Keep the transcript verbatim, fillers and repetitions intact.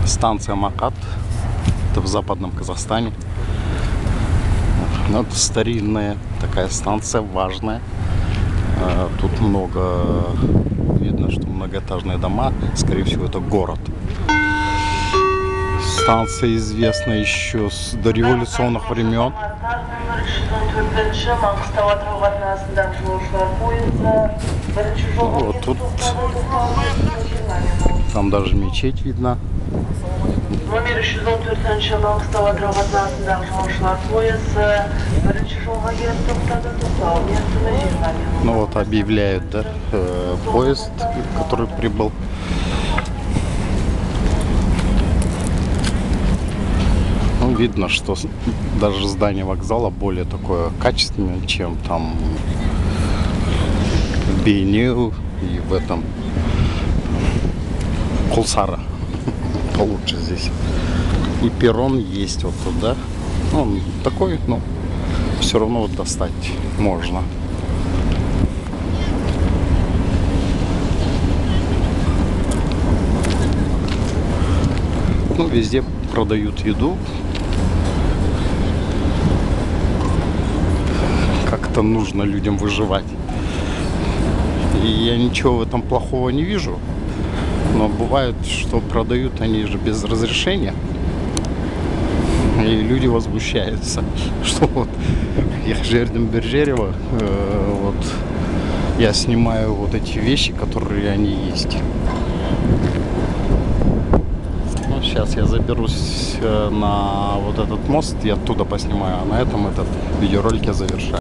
Станция Макат, это в западном Казахстане. Ну, это старинная такая станция, важная. Тут много, видно, что многоэтажные дома, скорее всего, это город. Станция известна еще с дореволюционных времен. Ну, вот тут там даже мечеть видна. Ну вот объявляют, да, э, поезд, который прибыл. Ну, видно, что даже здание вокзала более такое качественное, чем там в Бейнеу и в этом Кулсара. Получше здесь. И перрон есть вот туда. Он такой, но все равно вот достать можно. Ну, везде продают еду. Как-то нужно людям выживать. И я ничего в этом плохого не вижу. Но бывает, что продают они же без разрешения. И люди возмущаются, что вот я жердем Берджерева, э, вот я снимаю вот эти вещи, которые они есть. Ну, сейчас я заберусь на вот этот мост и оттуда поснимаю, а на этом этот видеоролик я завершаю.